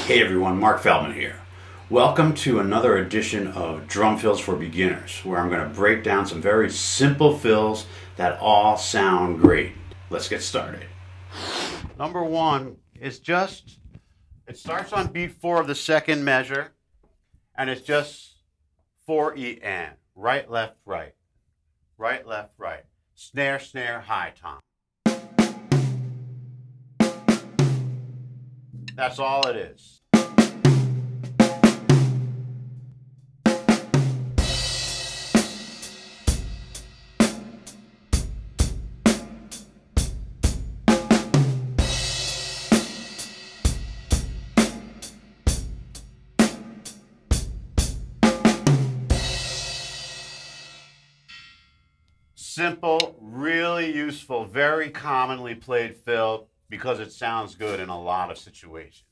Hey everyone, Mark Feldman here. Welcome to another edition of Drum Fills for Beginners, where I'm going to break down some very simple fills that all sound great. Let's get started. Number one is just, it starts on beat 4 of the second measure, and it's just 4-E and. Right, left, right. Right, left, right. Snare, snare, high tom. That's all it is. Simple, really useful, very commonly played fill because it sounds good in a lot of situations.